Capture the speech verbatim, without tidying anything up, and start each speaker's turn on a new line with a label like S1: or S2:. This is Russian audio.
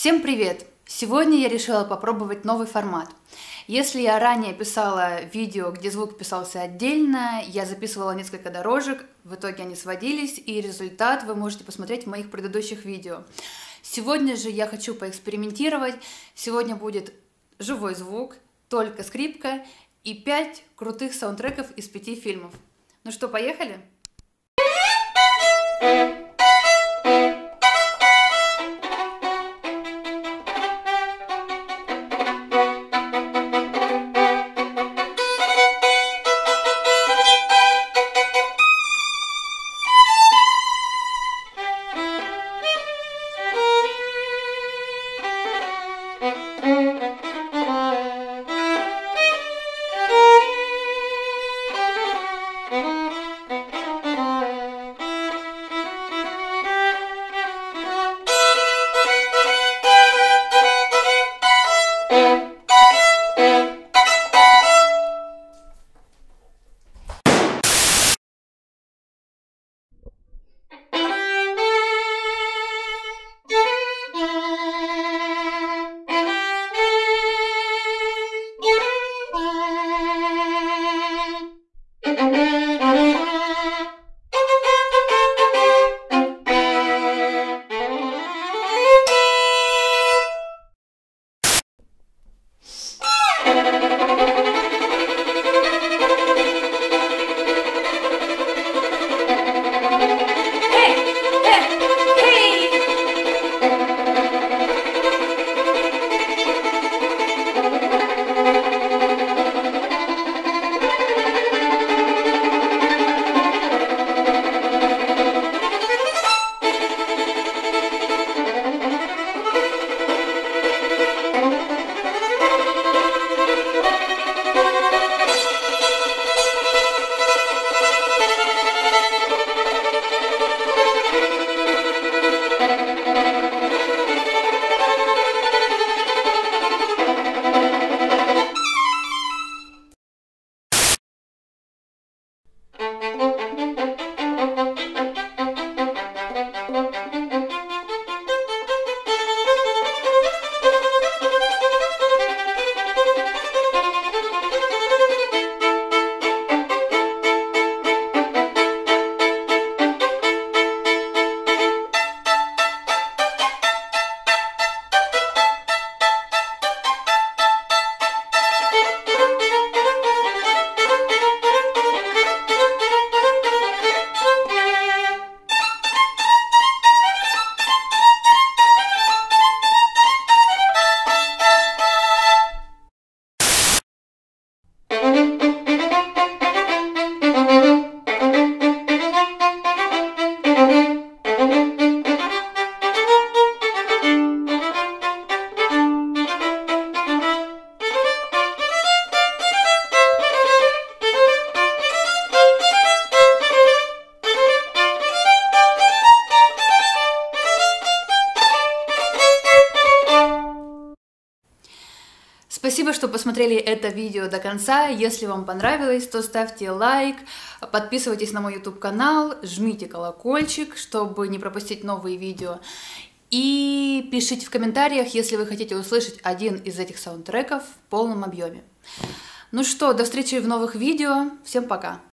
S1: Всем привет! Сегодня я решила попробовать новый формат. Если я ранее писала видео, где звук писался отдельно, я записывала несколько дорожек, в итоге они сводились, и результат вы можете посмотреть в моих предыдущих видео. Сегодня же я хочу поэкспериментировать. Сегодня будет живой звук, только скрипка и пять крутых саундтреков из пяти фильмов. Ну что, поехали? Спасибо, что посмотрели это видео до конца. Если вам понравилось, то ставьте лайк, подписывайтесь на мой YouTube канал, жмите колокольчик, чтобы не пропустить новые видео. И пишите в комментариях, если вы хотите услышать один из этих саундтреков в полном объеме. Ну что, до встречи в новых видео. Всем пока!